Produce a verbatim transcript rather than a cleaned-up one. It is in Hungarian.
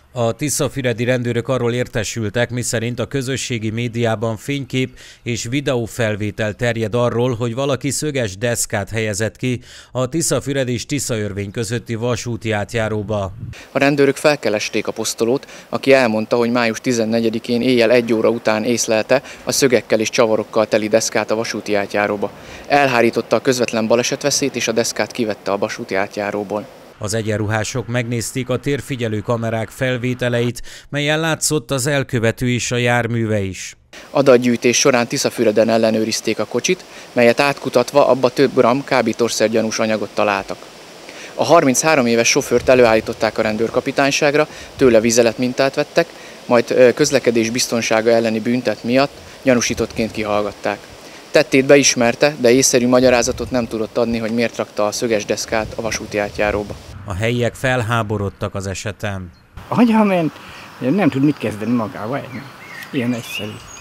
A tiszafüredi rendőrök arról értesültek, miszerint a közösségi médiában fénykép és videófelvétel terjed arról, hogy valaki szöges deszkát helyezett ki a Tiszafüred és Tiszaörvény közötti vasúti átjáróba. A rendőrök felkeresték a posztolót, aki elmondta, hogy május tizennegyedikén éjjel egy óra után észlelte a szögekkel és csavarokkal teli deszkát a vasúti átjáróba. Elhárította a közvetlen balesetveszélyt és a deszkát kivette a vasúti átjáróból. Az egyenruhások megnézték a térfigyelő kamerák felvételeit, melyen látszott az elkövető és a járműve is. Adatgyűjtés során Tiszafüreden ellenőrizték a kocsit, melyet átkutatva abba több gram kábítószergyanús anyagot találtak. A harminchárom éves sofőrt előállították a rendőrkapitányságra, tőle vizeletmintát vettek, majd közlekedés biztonsága elleni bűntett miatt gyanúsítottként kihallgatták. Tettét beismerte, de észszerű magyarázatot nem tudott adni, hogy miért rakta a szöges deszkát a vasúti átjáróba. A helyiek felháborodtak az eseten. Hagyja ment, nem tud mit kezdeni magával, ilyen egyszerű.